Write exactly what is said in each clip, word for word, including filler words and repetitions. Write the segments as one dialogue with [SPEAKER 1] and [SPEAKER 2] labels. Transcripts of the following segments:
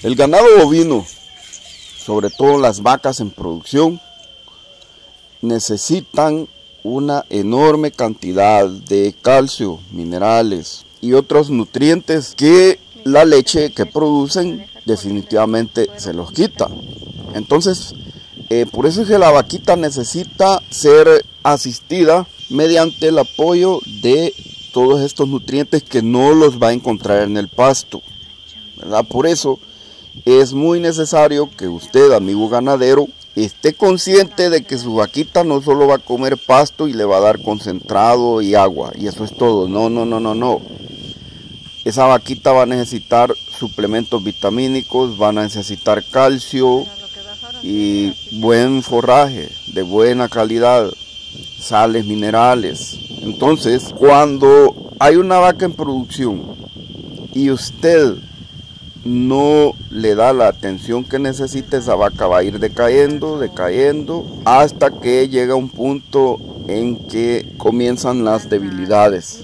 [SPEAKER 1] El ganado bovino, sobre todo las vacas en producción, necesitan una enorme cantidad de calcio, minerales y otros nutrientes que la leche que producen definitivamente se los quita. Entonces, eh, por eso es que la vaquita necesita ser asistida mediante el apoyo de todos estos nutrientes que no los va a encontrar en el pasto, ¿verdad? Por eso es muy necesario que usted, amigo ganadero, esté consciente de que su vaquita no solo va a comer pasto y le va a dar concentrado y agua, y eso es todo. No, no, no, no, no. Esa vaquita va a necesitar suplementos vitamínicos, van a necesitar calcio y buen forraje de buena calidad, sales minerales. Entonces, cuando hay una vaca en producción y usted no le da la atención que necesita, esa vaca va a ir decayendo, decayendo, hasta que llega un punto en que comienzan las debilidades.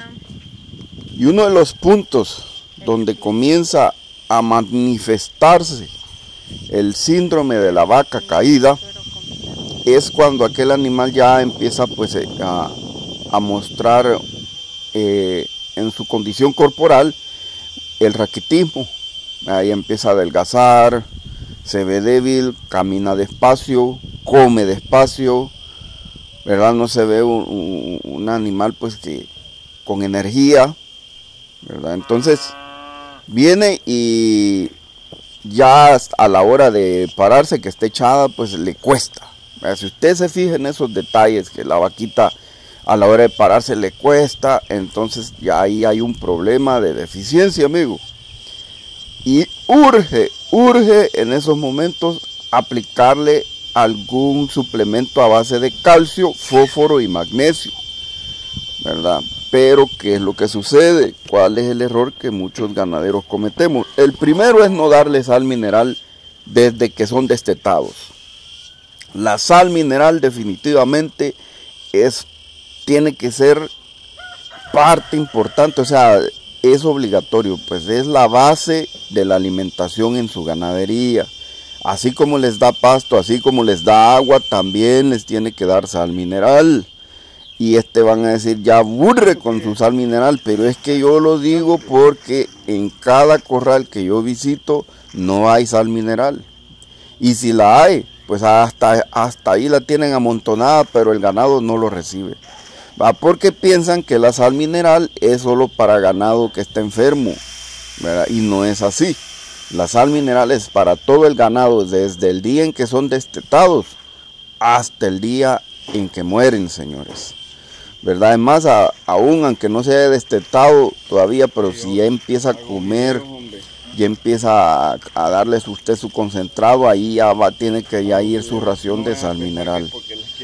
[SPEAKER 1] Y uno de los puntos donde comienza a manifestarse el síndrome de la vaca caída es cuando aquel animal ya empieza pues a, a mostrar eh, en su condición corporal el raquitismo. Ahí empieza a adelgazar, se ve débil, camina despacio, come despacio, ¿verdad? No se ve un, un, un animal pues que con energía, ¿verdad? Entonces viene y ya a la hora de pararse, que esté echada, pues le cuesta. ¿Verdad? Si usted se fija en esos detalles, que la vaquita a la hora de pararse le cuesta, entonces ya ahí hay un problema de deficiencia, amigo. Y urge, urge en esos momentos aplicarle algún suplemento a base de calcio, fósforo y magnesio, ¿verdad? Pero ¿qué es lo que sucede? ¿Cuál es el error que muchos ganaderos cometemos? El primero es no darle sal mineral desde que son destetados. La sal mineral definitivamente es, tiene que ser parte importante, o sea, es obligatorio, pues es la base de la alimentación en su ganadería. Así como les da pasto, así como les da agua, también les tiene que dar sal mineral. Y este van a decir, ya aburre con su sal mineral, pero es que yo lo digo porque en cada corral que yo visito no hay sal mineral. Y si la hay, pues hasta, hasta ahí la tienen amontonada, pero el ganado no lo recibe. ¿Va? Porque piensan que la sal mineral es solo para ganado que está enfermo, ¿verdad? Y no es así. La sal mineral es para todo el ganado, desde el día en que son destetados hasta el día en que mueren, señores, ¿verdad? Además, a, aún aunque no se haya destetado todavía, pero si ya empieza a comer, ya empieza a, a darles usted su concentrado, ahí ya va, tiene que ya ir su ración de sal mineral.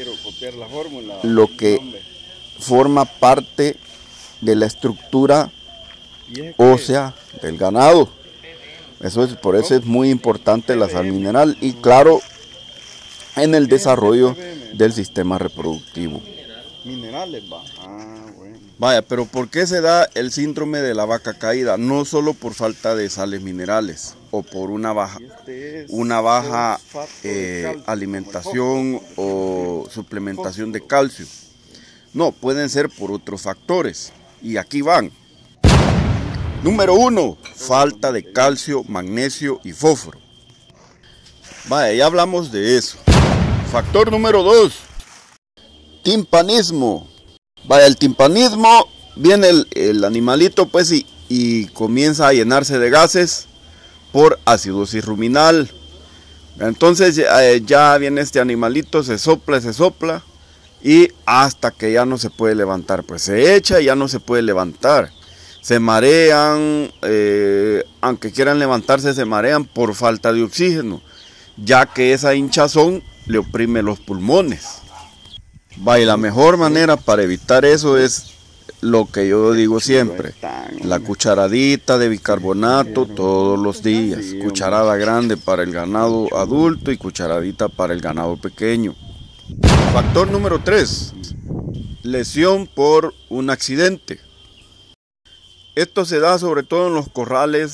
[SPEAKER 1] Lo que forma parte de la estructura ósea del ganado. Eso es, por eso es muy importante la sal mineral y claro, en el desarrollo del sistema reproductivo.
[SPEAKER 2] Minerales, va. Ah, bueno.
[SPEAKER 1] Vaya, pero ¿por qué se da el síndrome de la vaca caída? No solo por falta de sales minerales o por una baja, una baja eh, alimentación o suplementación de calcio. No, pueden ser por otros factores. Y aquí van. Número uno, falta de calcio, magnesio y fósforo. Vaya, ya hablamos de eso. Factor número dos, timpanismo. Vaya, el timpanismo, viene el, el animalito pues y, y comienza a llenarse de gases por acidosis ruminal. Entonces eh, ya viene este animalito, se sopla, se sopla y hasta que ya no se puede levantar, pues se echa y ya no se puede levantar. Se marean, eh, aunque quieran levantarse se marean por falta de oxígeno, ya que esa hinchazón le oprime los pulmones. Vaya, la mejor manera para evitar eso es lo que yo digo siempre, la cucharadita de bicarbonato todos los días, cucharada grande para el ganado adulto y cucharadita para el ganado pequeño. Factor número tres, lesión por un accidente. Esto se da sobre todo en los corrales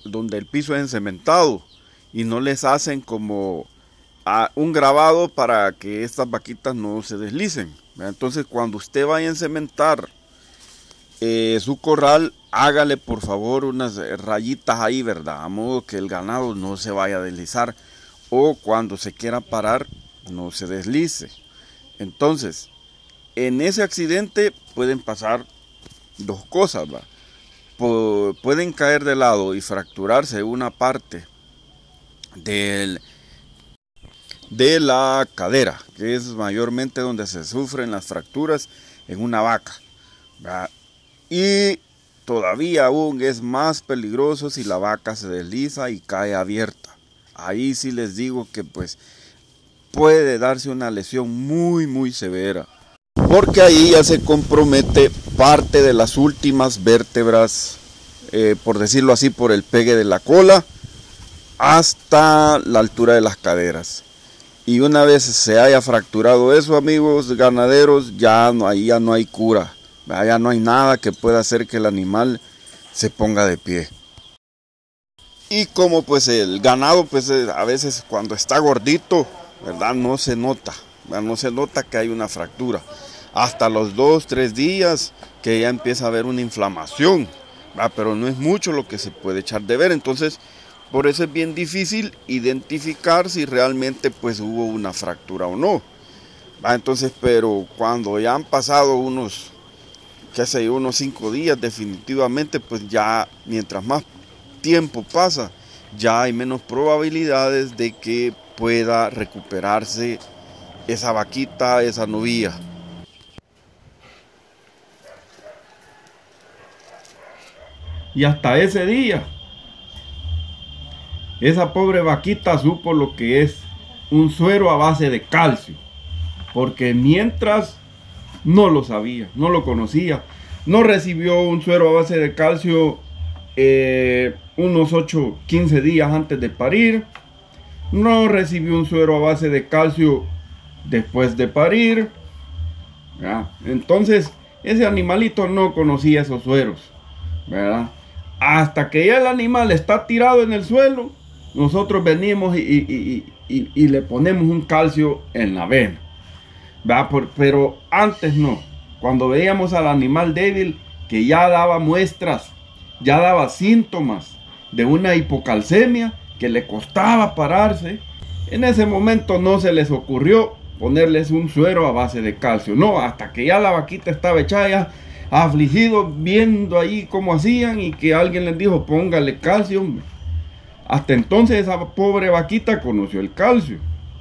[SPEAKER 1] donde el piso es encementado y no les hacen como a un grabado para que estas vaquitas no se deslicen. Entonces, cuando usted vaya a encementar eh, su corral, hágale por favor unas rayitas ahí, ¿verdad? A modo que el ganado no se vaya a deslizar, o cuando se quiera parar no se deslice. Entonces, en ese accidente pueden pasar dos cosas, ¿va? Pueden caer de lado y fracturarse una parte del, de la cadera, que es mayormente donde se sufren las fracturas en una vaca, ¿va? Y todavía aún es más peligroso si la vaca se desliza y cae abierta. Ahí sí les digo que pues puede darse una lesión muy muy severa, porque ahí ya se compromete parte de las últimas vértebras, eh, por decirlo así, por el pegue de la cola hasta la altura de las caderas. Y una vez se haya fracturado eso, amigos ganaderos, ya no, ahí ya no hay cura, ya no hay nada que pueda hacer que el animal se ponga de pie. Y como pues el ganado pues a veces cuando está gordito, ¿verdad? No se nota, ¿verdad? No se nota que hay una fractura. Hasta los dos, tres días que ya empieza a haber una inflamación, ¿verdad? Pero no es mucho lo que se puede echar de ver. Entonces, por eso es bien difícil identificar si realmente pues hubo una fractura o no, ¿verdad? Entonces, pero cuando ya han pasado unos, qué sé yo, unos cinco días, definitivamente pues ya mientras más tiempo pasa, ya hay menos probabilidades de que pueda recuperarse esa vaquita, esa novilla. Y hasta ese día, esa pobre vaquita supo lo que es un suero a base de calcio, porque mientras no lo sabía, no lo conocía, no recibió un suero a base de calcio eh, unos ocho, quince días antes de parir, no recibió un suero a base de calcio después de parir, ¿verdad? Entonces ese animalito no conocía esos sueros, ¿verdad? Hasta que ya el animal está tirado en el suelo, nosotros venimos y, y, y, y, y le ponemos un calcio en la vena, ¿verdad? Por, pero antes no, cuando veíamos al animal débil que ya daba muestras, ya daba síntomas de una hipocalcemia, que le costaba pararse, en ese momento no se les ocurrió ponerles un suero a base de calcio, no, hasta que ya la vaquita estaba echada, ya afligido, viendo ahí cómo hacían y que alguien les dijo póngale calcio, hombre. Hasta entonces esa pobre vaquita conoció el calcio.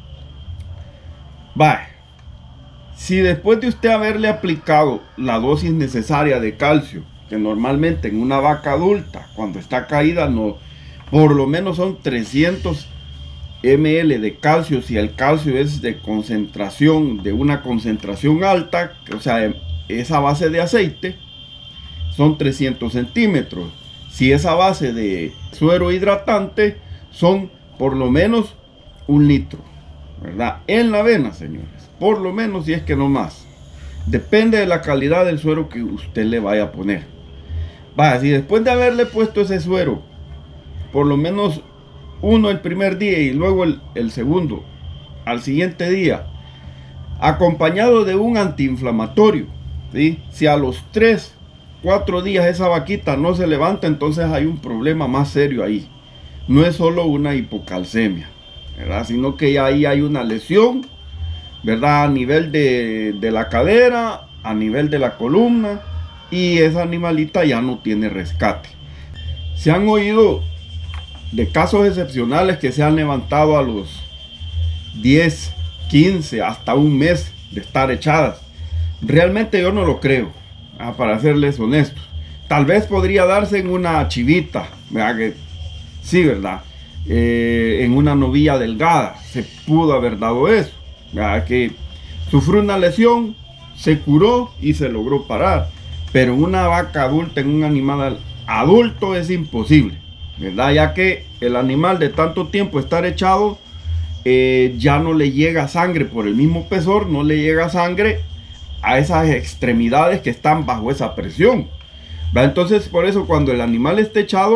[SPEAKER 1] Vaya, si después de usted haberle aplicado la dosis necesaria de calcio, que normalmente en una vaca adulta cuando está caída no, por lo menos son trescientos mililitros de calcio, si el calcio es de concentración, de una concentración alta, o sea, esa base de aceite, son trescientos centímetros. Si esa base de suero hidratante, son por lo menos un litro, ¿verdad? En la vena, señores, por lo menos, si es que no más. Depende de la calidad del suero que usted le vaya a poner. Vaya, si después de haberle puesto ese suero, por lo menos uno el primer día y luego el, el segundo al siguiente día, acompañado de un antiinflamatorio, ¿sí? Si a los tres, cuatro días esa vaquita no se levanta, entonces hay un problema más serio ahí. No es solo una hipocalcemia, ¿verdad? Sino que ya ahí hay una lesión, ¿verdad? A nivel de, de la cadera, a nivel de la columna, y esa animalita ya no tiene rescate. Se han oído de casos excepcionales que se han levantado a los diez, quince, hasta un mes de estar echadas. Realmente yo no lo creo, ah, para serles honestos. Tal vez podría darse en una chivita, ¿verdad? Que, sí, ¿verdad? Eh, en una novilla delgada se pudo haber dado eso, ¿verdad? Que sufrió una lesión, se curó y se logró parar. Pero en una vaca adulta, en un animal adulto, es imposible, ¿verdad? Ya que el animal de tanto tiempo estar echado, eh, ya no le llega sangre por el mismo espesor, no le llega sangre a esas extremidades que están bajo esa presión, ¿verdad? Entonces, por eso cuando el animal está echado,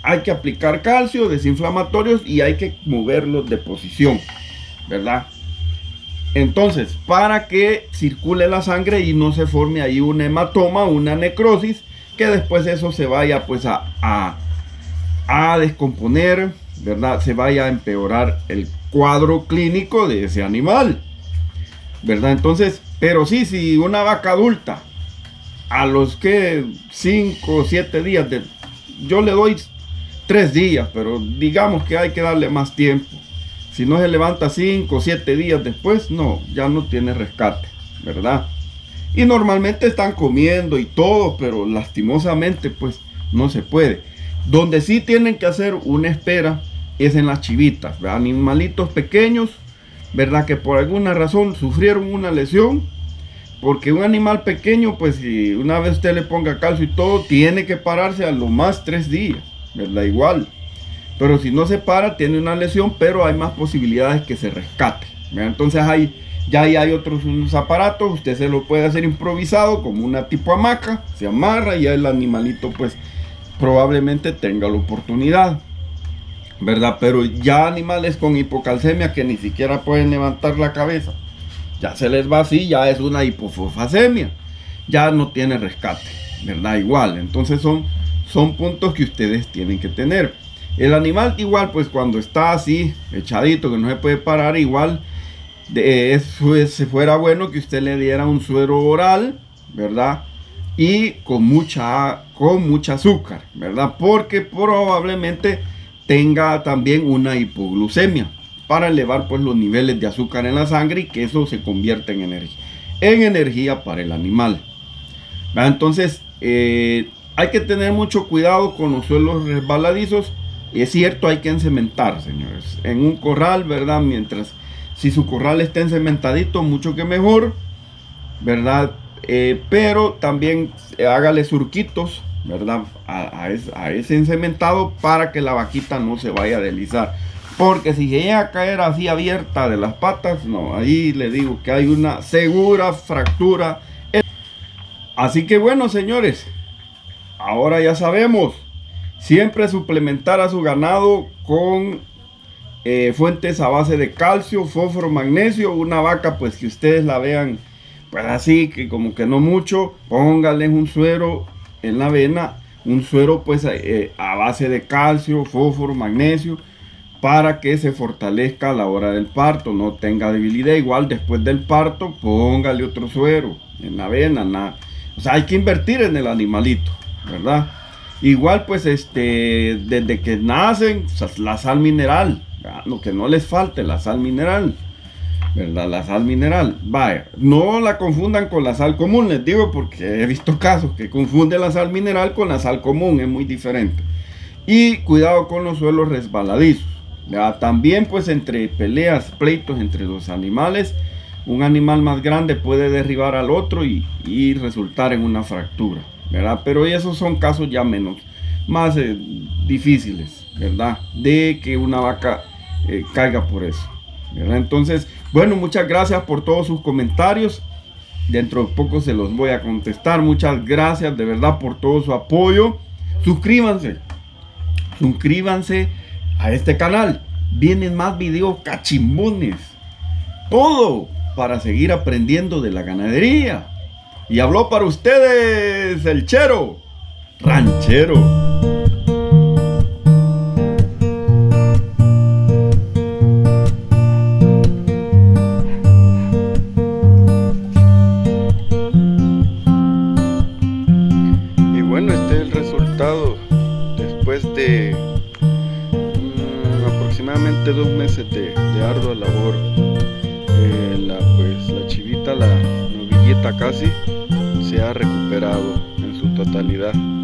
[SPEAKER 1] hay que aplicar calcio, desinflamatorios y hay que moverlos de posición, ¿verdad? Entonces, para que circule la sangre y no se forme ahí un hematoma, una necrosis, que después eso se vaya pues a, a, a descomponer, ¿verdad? Se vaya a empeorar el cuadro clínico de ese animal, ¿verdad? Entonces, pero sí, si una vaca adulta a los que cinco o siete días de, yo le doy tres días, pero digamos que hay que darle más tiempo. Si no se levanta cinco o siete días después, no, ya no tiene rescate, ¿verdad? Y normalmente están comiendo y todo, pero lastimosamente pues no se puede. Donde sí tienen que hacer una espera es en las chivitas, ¿verdad? Animalitos pequeños, ¿verdad? Que por alguna razón sufrieron una lesión. Porque un animal pequeño, pues si una vez usted le ponga calcio y todo, tiene que pararse a lo más tres días, ¿verdad? Igual. Pero si no se para, tiene una lesión, pero hay más posibilidades que se rescate, ¿verdad? Entonces hay, ya ahí hay otros unos aparatos, usted se lo puede hacer improvisado, como una tipo hamaca, se amarra y ya el animalito pues probablemente tenga la oportunidad, ¿verdad? Pero ya animales con hipocalcemia que ni siquiera pueden levantar la cabeza, ya se les va así, ya es una hipofosfasemia, ya no tiene rescate, ¿verdad? Igual, entonces son, son puntos que ustedes tienen que tener. El animal igual, pues cuando está así, echadito, que no se puede parar, igual, de, eso es, se fuera bueno que usted le diera un suero oral, ¿verdad? Y con mucha, con mucha azúcar, ¿verdad? Porque probablemente tenga también una hipoglucemia, para elevar pues los niveles de azúcar en la sangre y que eso se convierta en energía, en energía para el animal, ¿verdad? Entonces eh, hay que tener mucho cuidado con los suelos resbaladizos. Es cierto, hay que encementar, señores, en un corral, ¿verdad? Mientras, si su corral está encementadito, mucho que mejor, ¿verdad? Eh, pero también eh, hágale surquitos, ¿verdad? A, a, es, a ese encementado para que la vaquita no se vaya a deslizar. Porque si llega a caer así abierta de las patas, no, ahí le digo que hay una segura fractura. Así que bueno, señores, ahora ya sabemos, siempre suplementar a su ganado con eh, fuentes a base de calcio, fósforo, magnesio. Una vaca pues que ustedes la vean pues así, que como que no mucho, pónganle un suero en la avena, un suero pues eh, a base de calcio, fósforo, magnesio, para que se fortalezca a la hora del parto, no tenga debilidad. Igual después del parto, póngale otro suero en la avena, nada. O sea, hay que invertir en el animalito, ¿verdad? Igual pues este, desde que nacen, la sal mineral, ¿verdad? Lo que no les falte, la sal mineral, ¿verdad? La sal mineral, vaya, no la confundan con la sal común, les digo, porque he visto casos que confunden la sal mineral con la sal común, es muy diferente. Y cuidado con los suelos resbaladizos. Ya, también pues entre peleas, pleitos entre los animales, un animal más grande puede derribar al otro y, y resultar en una fractura, ¿verdad? Pero esos son casos ya menos, más eh, difíciles, ¿verdad? De que una vaca eh, caiga por eso, ¿verdad? Entonces, bueno, muchas gracias por todos sus comentarios. Dentro de poco se los voy a contestar. Muchas gracias de verdad por todo su apoyo. Suscríbanse, suscríbanse a este canal. Vienen más videos cachimbones, todo para seguir aprendiendo de la ganadería. Y habló para ustedes el Chero Ranchero. Y bueno, este es el resultado después de aproximadamente dos meses de, de ardua labor. Eh, la, pues, la chivita, la novillita casi, se ha recuperado en su totalidad.